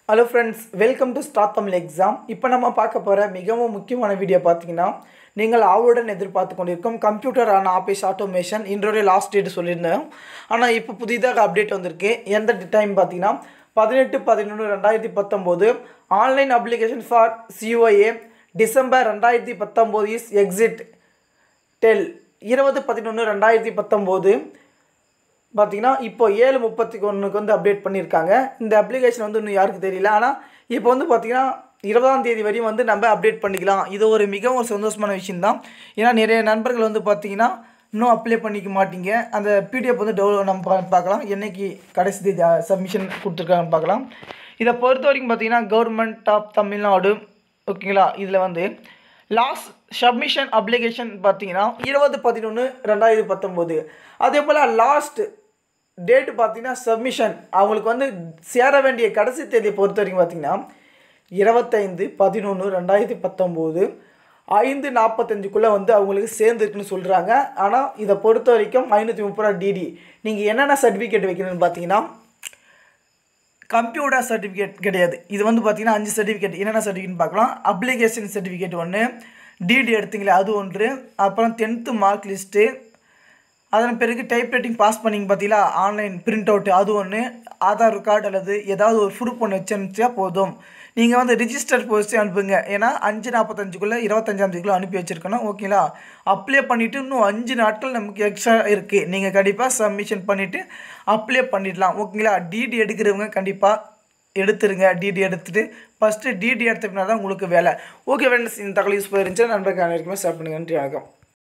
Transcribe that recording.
Hello friends, welcome to Start Tamil Exam. இப்போ நம்ம பார்க்க போற மிகவும் முக்கியமான வீடியோ பாத்தீங்கன்னா நீங்கள் ஆவலுடன் எதிர்பார்த்து கொண்டிருக்கும் கம்ப்யூட்டர் ஆன் ஆபீஸ் ஆட்டோமேஷன் இன்றோட லாஸ்ட் டேட் சொல்லிருந்தேன். ஆனா இப்போ புதிதாக அப்டேட் வந்திருக்கு. எந்த டைம் பாத்தீங்கன்னா 18/11/2019 online application for COA December 2019 is exit till 20/11/2019 பாத்தீங்கன்னா இப்போ 7:31க்கு வந்து அப்டேட் பண்ணிருக்காங்க. இந்த அப்ளிகேஷன் வந்து இன்னும் யாருக்கு தெரியல. ஆனா இப்போ வந்து பாத்தீங்கன்னா 20ஆம் தேதி வரையும் வந்து நம்ம அப்டேட் பண்ணிக்கலாம். இது ஒரு மிகவும் சந்தோஷமான விஷயம் தான். ஏனா நிறைய நண்பர்கள் வந்து பாத்தீங்கன்னா இன்னும் அப்ளை பண்ணிக்க மாட்டீங்க. அந்த PDF வந்து டவுன்லோட் நம்ம பார்க்கலாம். என்னைக்கு கடைசி தேதி சப்மிஷன் கொடுத்திருக்காங்கன்னு பார்க்கலாம். இத பொறுத்தவரைக்கும் பாத்தீங்கன்னா கவர்மெண்ட் ஆஃப் தமிழ்நாடு ஓகேங்களா. இதுல வந்து லாஸ்ட் சப்மிஷன் அப்ளிகேஷன் பாத்தீங்கன்னா 20/11/2019. அதேபோல லாஸ்ட் டேட் பாத்தீங்கன்னா சப்மிஷன் அவங்களுக்கு வந்து சேர வேண்டிய கடைசி தேதியை பொறுத்தவரைக்கும் பாத்தீங்கன்னா 25/11/2019 5:45 குள்ள வந்து அவங்களுக்கு சேர்ந்துருக்குன்னு சொல்றாங்க. ஆனா இத பொறுத்தவரைக்கும் 530 DD நீங்க என்னென்ன சர்டிபிகேட் வைக்கணும்னு பாத்தீங்கன்னா கம்ப்யூட்டர் சர்டிபிகேட் கிடையாது. இது வந்து பாத்தீங்கன்னா 5 சர்டிபிகேட் என்னென்ன சர்டிபிகேட் பார்க்கலாம். அப்ளிகேஷன் சர்டிபிகேட் 1, DD எடுத்தீங்களே அது 1, அப்புறம் 10th மார்க் லிஸ்ட், அதன் பிறகு டைப்ரைட்டிங் பாஸ் பண்ணீங்க பாத்தீங்களா ஆன்லைன் பிரிண்ட் அவுட் அது 1, ஆதார் கார்டு அல்லது ஏதாவது ஒரு ப்ரூஃப் ஒன்று வச்சா போதும். நீங்க வந்து ரெஜிஸ்டர் போஸ்ட் அனுப்புங்க. ஏனா 5:45 குள்ள 25ஆம் தேதிக்குள்ள அனுப்பி வச்சிருக்கணும் ஓகேங்களா. அப்ளை பண்ணிட்டு இன்னும் 5 நாட்கள் நமக்கு எக்ஸ்ட்ரா இருக்கு. நீங்க கண்டிப்பா சப்மிஷன் பண்ணிட்டு அப்ளை பண்ணிடலாம் ஓகேங்களா. DD எடுக்கிறவங்க கண்டிப்பா எடுத்துருங்க. DD எடுத்துட்டு ஃபர்ஸ்ட் DD எடுத்தீங்கன்னா தான் உங்களுக்கு வேலை. ஓகே फ्रेंड्स இந்த தகவல் யூஸ்ஃபுல்லா இருந்துச்சு நண்பர்களுக்கு அனைவருக்கும் ஷேர் பண்ணுங்க. நன்றி வணக்கம்.